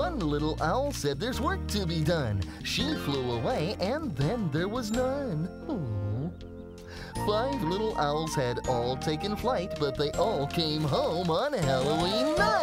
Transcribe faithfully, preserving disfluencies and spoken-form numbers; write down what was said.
One little owl said there's work to be done. She flew away, and then there was none. Aw. Five little owls had all taken flight, but they all came home on Halloween night.